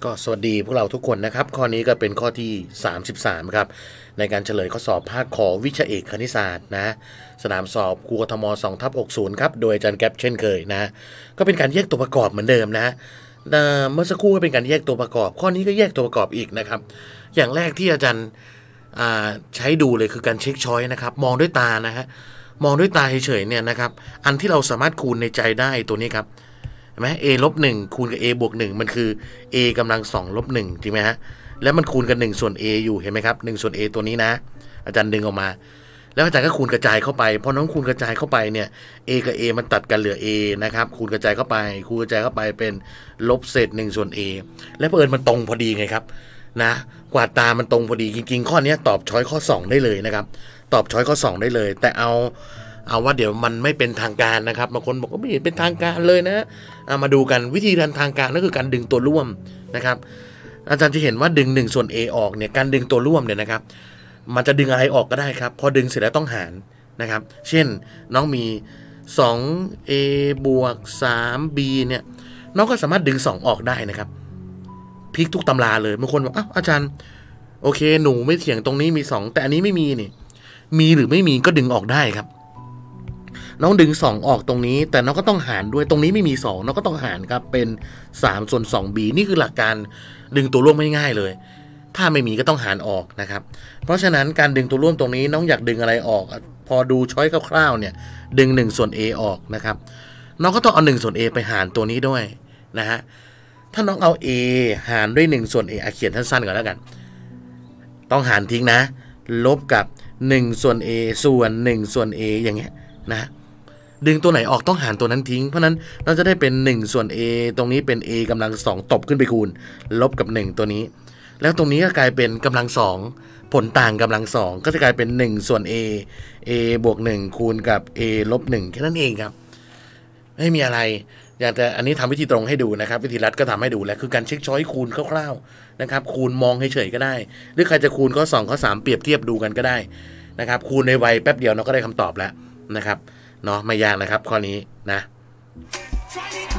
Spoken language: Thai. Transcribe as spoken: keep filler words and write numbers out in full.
ก็สวัสดีพวกเราทุกคนนะครับข้อนี้ก็เป็นข้อที่สามสิบสามครับในการเฉลยข้อสอบภาคขอวิชาเอกคณิตศาสตร์นะสนามสอบครูกทมสองทับหกสิบครับโดยอาจารย์แก๊ปเช่นเคยนะก็เป็นการแยกตัวประกอบเหมือนเดิมนะเมื่อสักครู่ก็เป็นการแยกตัวประกอบข้อนี้ก็แยกตัวประกอบอีกนะครับอย่างแรกที่อาจารย์ใช้ดูเลยคือการเช็คช้อยนะครับมองด้วยตานะฮะมองด้วยตาเฉยๆเนี่ยนะครับอันที่เราสามารถคูณในใจได้ตัวนี้ครับเห็นไหม a ลบหนึ่งคูณกับ a บวกหนึ่งมันคือ a กำลังสองลบหนึ่งจริงไหมฮะแล้วมันคูณกันหนึ่งส่วน a อยู่เห็นไหมครับหนึ่งส่วน a ตัวนี้นะอาจารย์ดึงออกมาแล้วอาจารย์ก็คูณกระจายเข้าไปพอน้องคูณกระจายเข้าไปเนี่ย a กับ a มันตัดกันเหลือ a นะครับคูณกระจายเข้าไปคูณกระจายเข้าไปเป็นลบเศษหนึ่งส่วน a แล้วเผอิญมันตรงพอดีไงครับนะกวาดตามันตรงพอดีจริงๆข้อนี้ตอบช้อยข้อสองได้เลยนะครับตอบช้อยข้อสองได้เลยแต่เอาเอาว่าเดี๋ยวมันไม่เป็นทางการนะครับบางคนบอกว่าไม่เห็นเป็นทางการเลยนะเอามาดูกันวิธีการทางการนั่นคือการดึงตัวร่วมนะครับอาจารย์จะเห็นว่าดึงหนึ่งส่วน a ออกเนี่ยการดึงตัวร่วมเนี่ยนะครับมันจะดึงอะไรออกก็ได้ครับพอดึงเสร็จแล้วต้องหารนะครับเช่นน้องมีสอง a บวกสาม b เนี่ยน้องก็สามารถดึงสองออกได้นะครับพลิกทุกตำราเลยบางคนบอกอ้าวอาจารย์โอเคหนูไม่เถียงตรงนี้มีสองแต่อันนี้ไม่มีนี่มีหรือไม่มีก็ดึงออกได้ครับน้องดึงสองออกตรงนี้แต่น้องก็ต้องหารด้วยตรงนี้ไม่มีสองน้องก็ต้องหารครับเป็นสามส่วน สอง b นี่คือหลักการดึงตัวร่วมง่ายๆเลยถ้าไม่มีก็ต้องหารออกนะครับเพราะฉะนั้นการดึงตัวร่วมตรงนี้น้องอยากดึงอะไรออกพอดูช้อยคร่าวๆเนี่ยดึงหนึ่งส่วน a ออกนะครับน้องก็ต้องเอาหนึ่งส่วน a ไปหารตัวนี้ด้วยนะฮะถ้าน้องเอา a หารด้วยหนึ่งส่วน a เขียนสั้นๆก่อนแล้วกันต้องหารทิ้งนะลบกับหนึ่งส่วน a ส่วนหนึ่งส่วน a อย่างเงี้ยนะดึงตัวไหนออกต้องหารตัวนั้นทิ้งเพราะนั้นเราจะได้เป็นหนึ่งส่วน a ตรงนี้เป็น a กำลังสองตบขึ้นไปคูณลบกับหนึ่งตัวนี้แล้วตรงนี้ก็กลายเป็นกำลังสองผลต่างกำลังสองก็จะกลายเป็นหนึ่งส่วน a a บวกหนึ่งคูณกับ a ลบหนึ่งแค่นั้นเองครับไม่มีอะไรอยากจะอันนี้ทำวิธีตรงให้ดูนะครับวิธีรัดก็ทำให้ดูแล้วคือการเช็คช้อยคูณคร่าวๆนะครับคูณมองเฉยๆก็ได้หรือใครจะคูณข้อสองข้อสามเปรียบเทียบดูกันก็ได้นะครับคูณในไวแป๊บเดียวเราก็ได้คำตอบแล้วนะครับเนาะไม่ยากนะครับข้อนี้นะ